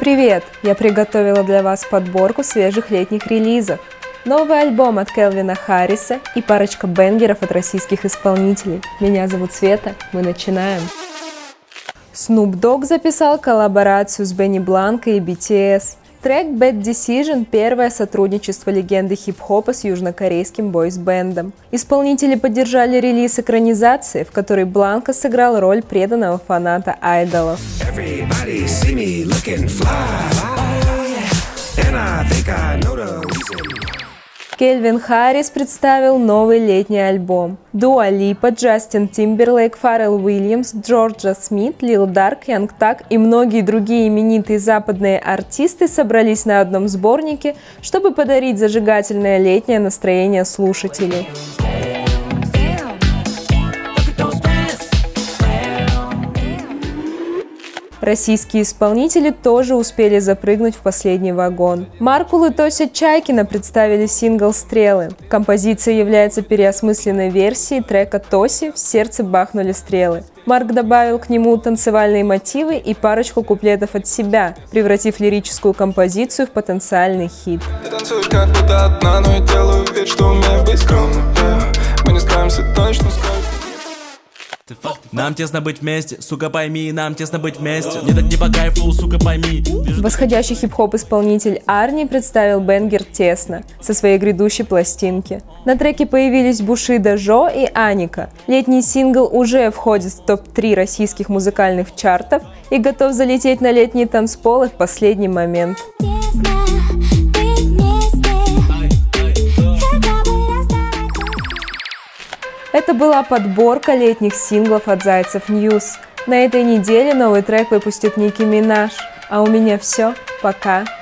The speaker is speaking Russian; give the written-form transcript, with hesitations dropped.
Привет! Я приготовила для вас подборку свежих летних релизов. Новый альбом от Кельвина Харриса и парочка бенгеров от российских исполнителей. Меня зовут Света, мы начинаем. Snoop Dogg записал коллаборацию с Бенни Бланко и BTS. Трек Bad Decision – первое сотрудничество легенды хип-хопа с южнокорейским бойс-бендом. Исполнители поддержали релиз экранизации, в которой Бланко сыграл роль преданного фаната айдолов. Кельвин Харрис представил новый летний альбом. Дуа Липа, Джастин Тимберлейк, Фаррелл Уильямс, Джорджа Смит, Лил Дарк, Янг Так и многие другие именитые западные артисты собрались на одном сборнике, чтобы подарить зажигательное летнее настроение слушателей. Российские исполнители тоже успели запрыгнуть в последний вагон. Маркул и Тося Чайкина представили сингл «Стрелы». Композиция является переосмысленной версией трека Тоси «В сердце бахнули стрелы». Марк добавил к нему танцевальные мотивы и парочку куплетов от себя, превратив лирическую композицию в потенциальный хит. Я танцую как будто одна, но я делаю вид, что умею быть скромным. Мы не справимся точно, Нам тесно быть вместе, сука, пойми, нам тесно быть вместе. Не так не по кайфу, сука, пойми. Восходящий хип-хоп исполнитель Арни представил бенгер «Тесно» со своей грядущей пластинки. На треке появились Бушидо, Жо и Аника. Летний сингл уже входит в топ-3 российских музыкальных чартов и готов залететь на летние танцполы в последний момент. Это была подборка летних синглов от Зайцев Ньюс. На этой неделе новый трек выпустит Ники Минаж. А у меня все. Пока.